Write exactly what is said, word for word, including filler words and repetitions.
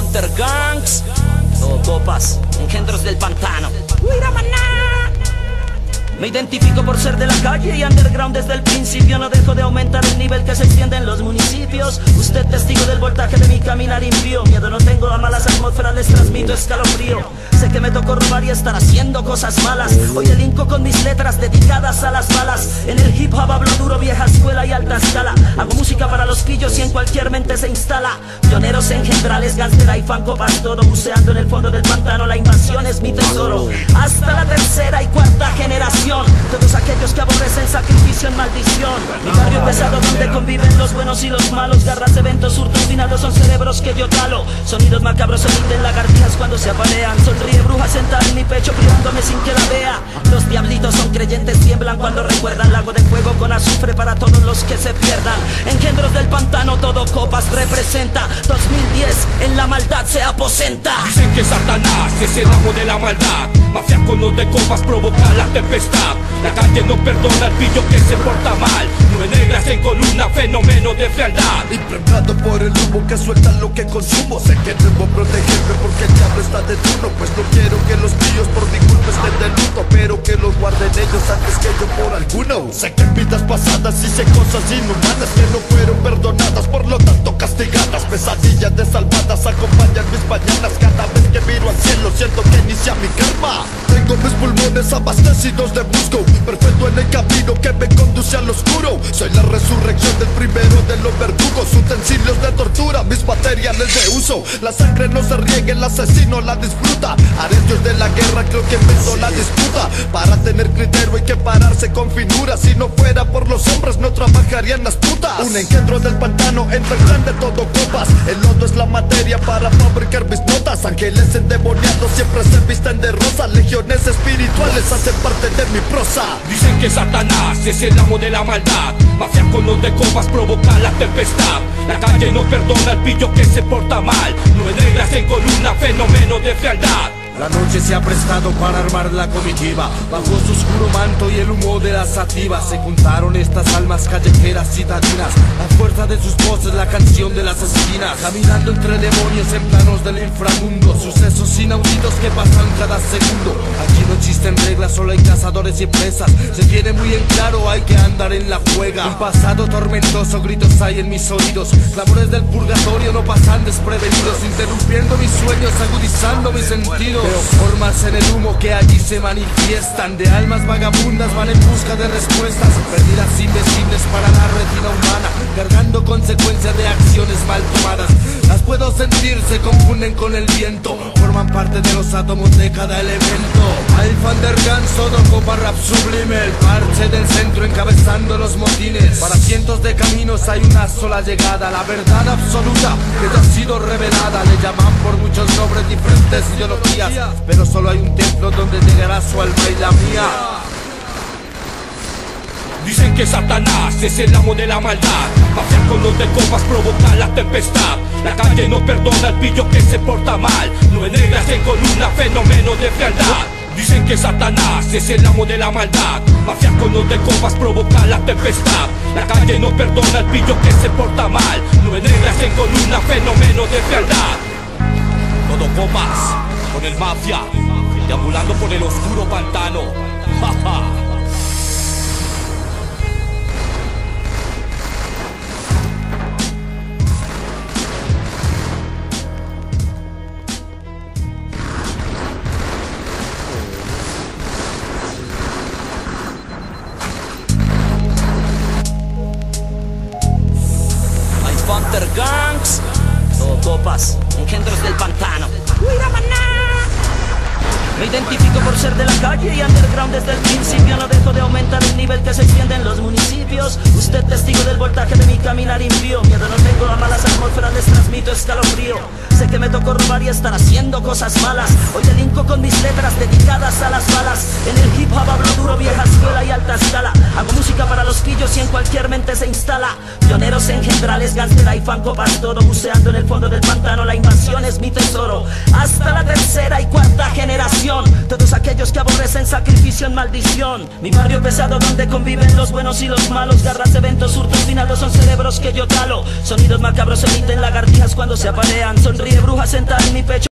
Panther Gangs, todo copas, engendros del pantano. Me identifico por ser de la calle y underground desde el principio. No dejo de aumentar el nivel que se extiende en los municipios. Usted testigo del voltaje de mi caminar impío. Miedo no tengo, a malas atmósferas les transmito escalofrío. Sé que me tocó robar y estar haciendo cosas malas. Hoy elinco con mis letras dedicadas a las balas. En el hip hop hablo duro, vieja escuela y alta escala. Hago música para los pillos y en cualquier mente se instala. Pioneros engendrales, gangstera y fan copas, todo buceando en el fondo del pantano. La invasión es mi tesoro. Hasta la tercera y cuarta generación. Todos aquellos que aborrecen sacrificio en maldición. Mi barrio pesado donde conviven los buenos y los malos. Garras, eventos, hurtos, finados son cerebros que yo talo. Sonidos macabros emiten lagartijas cuando se apalean. Sonríe bruja sentada en mi pecho privándome sin que la vea. Los diablitos son creyentes, tiemblan cuando recuerdan. Lago de fuego con azufre para todos los que se pierdan. Engendros del pantano, todo copas representa. Dos mil diez, en la maldad se aposenta. Dicen que Satanás es el amo de la maldad. Mafia con los de copas provoca la tempestad. La calle no perdona al pillo que se porta mal. Nubes negras en columna, fenómeno de fealdad. Impregnado por el humo que suelta lo que consumo. Sé que debo protegerme porque el diablo está de turno. Pues no quiero que los pillos por mi culpa estén de luto, pero que los guarden ellos antes que yo por alguno. Sé que en vidas pasadas hice cosas inhumanas que no fueron perdonadas, por lo tanto castigadas. Pesadillas desalmadas acompañan mis mañanas. Cada vez que miro al cielo siento que inicia mi karma. Tengo mis pulmones abastecidos de musgo, perfecto en el camino que me conduce al oscuro. Soy la resurrección del primero de los verdugos, utensilios de tortura, mis materiales de uso. La sangre no se riega, el asesino la disfruta. Haré Dios de la guerra, creo que empezó la disputa. Para tener criterio hay que pararse con finura. Si no fuera por los hombres no trabajarían las putas. Un engendro del pantano entre el clan de todo copas. El lodo es la materia para fabricar mis notas. Ángeles endemoniados siempre se visten de rosa. Legiones espirituales hacen parte de mi prosa. Dicen que Satanás es el amo de la maldad. Mafia con los de copas provoca la tempestad. La calle no perdona al pillo que se porta mal. Nubes negras en columna, fenómeno de fealdad. La noche se ha prestado para armar la comitiva. Bajo su oscuro manto y el humo de las sativas se juntaron estas almas callejeras citadinas. La fuerza de sus voces, la canción de las esquinas. Caminando entre demonios en planos del inframundo. Sucesos inauditos que pasan cada segundo. Aquí no existen reglas, solo hay cazadores y presas. Se tiene muy en claro, hay que andar en la juega. Un pasado tormentoso, gritos hay en mis oídos. Clamores del purgatorio no pasan desprevenidos, interrumpiendo mis sueños, agudizando mis sentidos. Veo formas en el humo que allí se manifiestan. De almas vagabundas van en busca de respuestas, perdidas invisibles para la retina humana, cargando consecuencias de acciones mal tomadas. Las puedo sentir, se confunden con el viento, forman parte de los átomos de cada elemento. Al Panther Gangs, todo copa rap sublime, el parche del centro encabezando los motines. Para cientos de caminos hay una sola llegada, la verdad absoluta que te ha sido revelada. Le llaman por muchos nombres, diferentes ideologías, pero solo hay un templo donde llegará su alma y la mía. Dicen que Satanás es el amo de la maldad. Mafia con los de copas provoca la tempestad. La calle no perdona al pillo que se porta mal. Nubes negras en columna, fenómeno de fealdad. Dicen que Satanás es el amo de la maldad. Mafia con los de copas provoca la tempestad. La calle no perdona al pillo que se porta mal. Nubes negras en columna, fenómeno de fealdad. Todo copas con el mafia, deambulando por el oscuro pantano. Ja, ja. Hay Panther Gangs, todo copas, engendros del pantano. Me identifico por ser de la calle y underground desde el principio. No dejo de aumentar el nivel que se extiende en los municipios. Usted testigo del voltaje de mi caminar impío. Miedo no tengo, a malas atmósferas les transmito escalofrío. Sé que me tocó robar y estar haciendo cosas malas. Hoy elinco con mis letras dedicadas a las balas. En el hip hop hablo duro, vieja escuela y alta escala. Hago música para los pillos y en cualquier mente se instala. Pioneros engendrales, gangstera y fan copas, todo buceando en el fondo del pantano. La invasión es mi tesoro. Hasta la tercera y cuarta generación. Todos aquellos que aborrecen sacrificio en maldición. Mi barrio pesado donde conviven los buenos y los malos. Garras, eventos, hurtos, finados son cerebros que yo talo. Sonidos Ruidos macabros emiten lagartijas cuando se aparean. Sonríe bruja sentada en mi pecho.